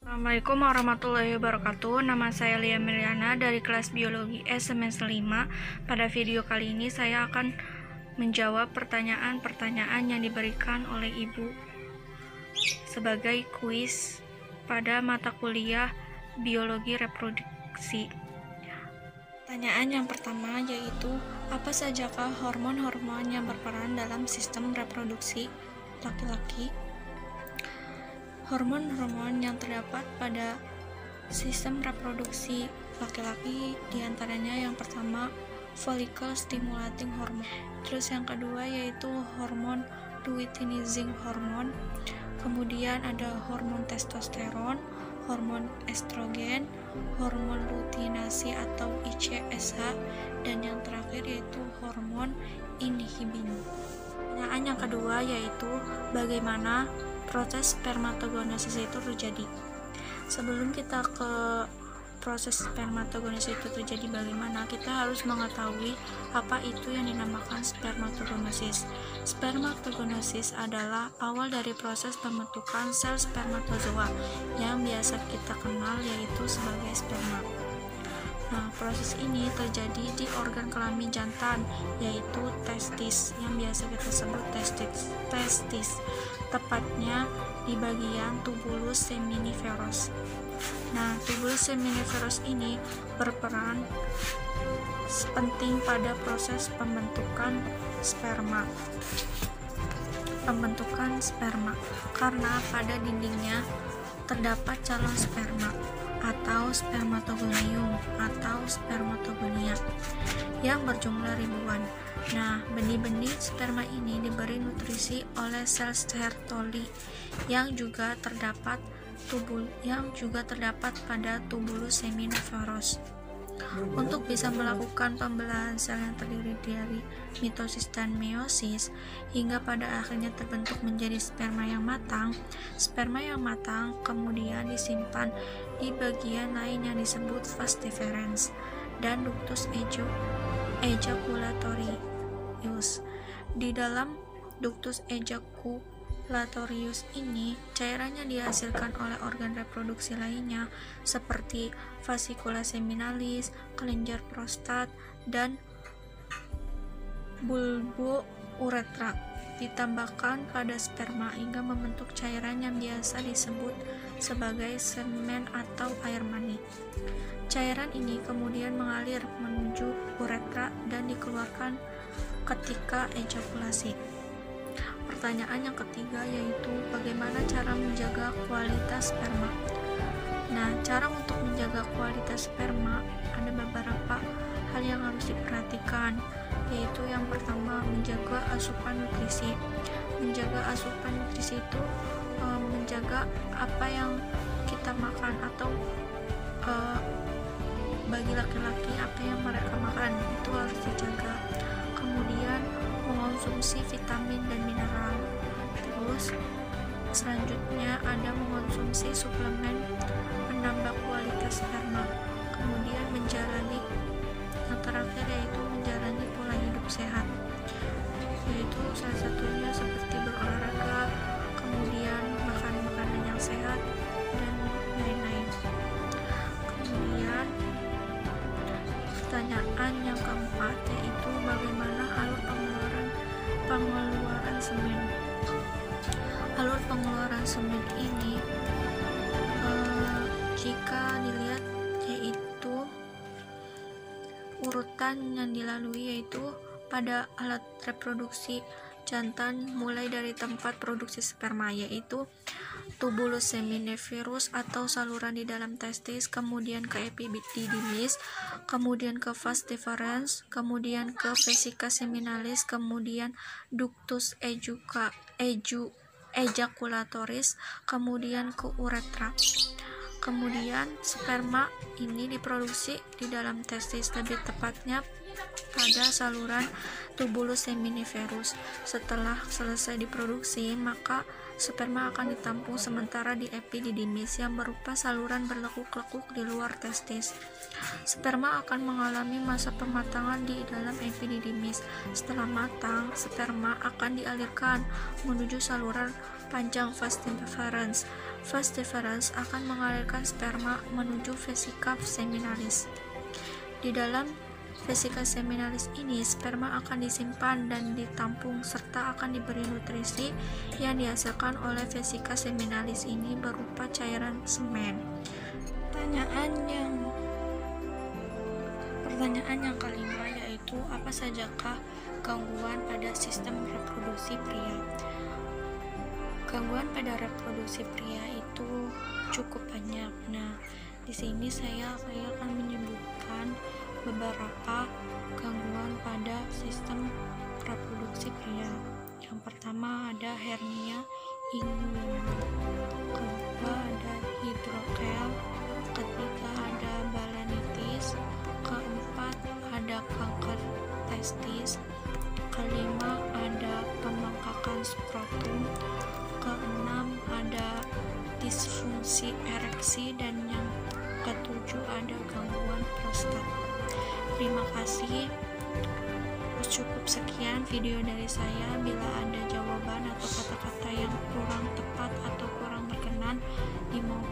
Assalamualaikum warahmatullahi wabarakatuh. Nama saya Lia Miriana dari kelas biologi S semester 5. Pada video kali ini saya akan menjawab pertanyaan-pertanyaan yang diberikan oleh Ibu sebagai kuis pada mata kuliah biologi reproduksi. Pertanyaan yang pertama yaitu, apa sajakah hormon-hormon yang berperan dalam sistem reproduksi laki-laki? Hormon-hormon yang terdapat pada sistem reproduksi laki-laki diantaranya yang pertama follicle stimulating hormone, terus yang kedua yaitu hormon luteinizing hormone, kemudian ada hormon testosteron, hormon estrogen, hormon luteinasi atau ICSH, dan yang terakhir yaitu hormon inhibin. Pertanyaan yang kedua yaitu bagaimana proses spermatogenesis itu terjadi. Sebelum kita ke proses spermatogenesis itu terjadi bagaimana, kita harus mengetahui apa itu yang dinamakan spermatogenesis. Spermatogenesis adalah awal dari proses pembentukan sel spermatozoa yang biasa kita kenal yaitu sebagai sperma. Nah, proses ini terjadi di organ kelamin jantan, yaitu testis, yang biasa kita sebut testis, tepatnya di bagian tubulus seminiferus. Nah, tubulus seminiferus ini berperan penting pada proses pembentukan sperma, karena pada dindingnya terdapat calon sperma atau spermatogonium atau spermatogonia yang berjumlah ribuan. Nah, benih-benih sperma ini diberi nutrisi oleh sel Sertoli yang juga terdapat pada tubulus seminiferus. Untuk bisa melakukan pembelahan sel yang terdiri dari mitosis dan meiosis hingga pada akhirnya terbentuk menjadi sperma yang matang. Sperma yang matang kemudian disimpan di bagian lain yang disebut vas deferens dan ductus ejaculatorius. Di dalam ductus ejaculatorius ini, cairannya dihasilkan oleh organ reproduksi lainnya seperti vasikula seminalis, kelenjar prostat, dan bulbo-uretra. Ditambahkan pada sperma hingga membentuk cairan yang biasa disebut sebagai semen atau air mani. Cairan ini kemudian mengalir menuju uretra dan dikeluarkan ketika ejakulasi. Pertanyaan yang ketiga yaitu bagaimana cara menjaga kualitas sperma. Nah, cara untuk menjaga kualitas sperma ada beberapa hal yang harus diperhatikan, yaitu yang pertama menjaga asupan nutrisi. Menjaga asupan nutrisi itu menjaga apa yang kita makan atau bagi laki-laki apa yang mereka makan itu harus dijaga. Kemudian mengonsumsi vitamin dan mineral. Terus selanjutnya ada mengonsumsi suplemen penambah kualitas sperma. Kemudian yang terakhir yaitu menjalani pola hidup sehat, yaitu salah satunya seperti berolahraga, kemudian makan makanan yang sehat, dan lain-lain. Kemudian pertanyaan yang keempat yaitu bagaimana alur pengeluaran semen. Alur pengeluaran semen ini jika dilihat yaitu urutan yang dilalui yaitu pada alat reproduksi jantan mulai dari tempat produksi sperma yaitu tubulus seminiferus atau saluran di dalam testis, kemudian ke epididymis, kemudian ke vas deferens, kemudian ke vesika seminalis, kemudian ductus ejaculatoris, kemudian ke uretra. Kemudian sperma ini diproduksi di dalam testis, lebih tepatnya pada saluran tubulus seminiferus. Setelah selesai diproduksi, maka sperma akan ditampung sementara di epididymis yang berupa saluran berlekuk-lekuk di luar testis. Sperma akan mengalami masa pematangan di dalam epididymis. Setelah matang, sperma akan dialirkan menuju saluran panjang vas deferens Vas deferens akan mengalirkan sperma menuju vesika seminalis. Di dalam vesika seminalis ini, sperma akan disimpan dan ditampung serta akan diberi nutrisi yang dihasilkan oleh vesika seminalis ini berupa cairan semen. Pertanyaan yang kelima yaitu apa sajakah gangguan pada sistem reproduksi pria? Gangguan pada reproduksi pria itu cukup banyak. Nah, di sini saya akan menyebutkan beberapa gangguan pada sistem reproduksi pria. Yang pertama ada hernia inguinal, kedua ada hidrokel, ketiga ada balanitis, keempat ada kanker testis, kelima ada pembengkakan skrotum, keenam ada disfungsi ereksi, dan yang ketujuh ada gangguan prostat. Terima kasih. Cukup sekian video dari saya. Bila ada jawaban atau kata-kata yang kurang tepat atau kurang berkenan, dimohon